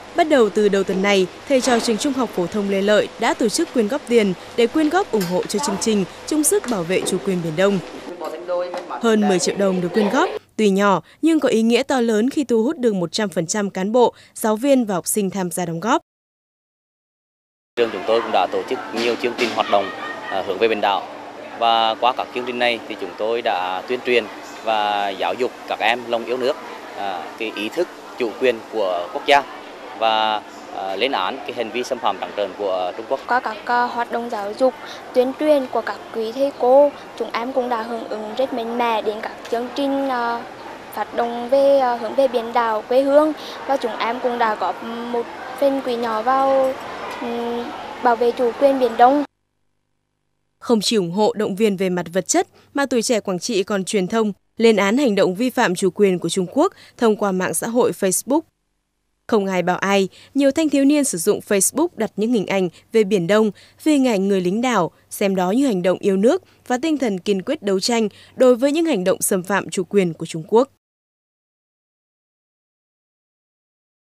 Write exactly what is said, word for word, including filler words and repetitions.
Bắt đầu từ đầu tuần này, thầy trò trường Trung học phổ thông Lê Lợi đã tổ chức quyên góp tiền để quyên góp ủng hộ cho chương trình chung sức bảo vệ chủ quyền Biển Đông. Hơn mười triệu đồng được quyên góp, tuy nhỏ nhưng có ý nghĩa to lớn khi thu hút được một trăm phần trăm cán bộ, giáo viên và học sinh tham gia đóng góp. Trường chúng tôi cũng đã tổ chức nhiều chương trình hoạt động hướng về biển đảo, và qua các chương trình này thì chúng tôi đã tuyên truyền và giáo dục các em lòng yêu nước, cái ý thức chủ quyền của quốc gia và lên án cái hành vi xâm phạm trắng trợn của Trung Quốc. Qua các hoạt động giáo dục, tuyên truyền của các quý thầy cô, chúng em cũng đã hưởng ứng rất mạnh mẽ đến các chương trình phát động về hướng về biển đảo quê hương, và chúng em cũng đã góp một phần quỹ nhỏ vào bảo vệ chủ quyền Biển Đông. Không chỉ ủng hộ động viên về mặt vật chất, mà Tuổi Trẻ Quảng Trị còn truyền thông, lên án hành động vi phạm chủ quyền của Trung Quốc thông qua mạng xã hội Facebook. Không ai bảo ai, nhiều thanh thiếu niên sử dụng Facebook đặt những hình ảnh về Biển Đông, về hình ảnh người lính đảo, xem đó như hành động yêu nước và tinh thần kiên quyết đấu tranh đối với những hành động xâm phạm chủ quyền của Trung Quốc.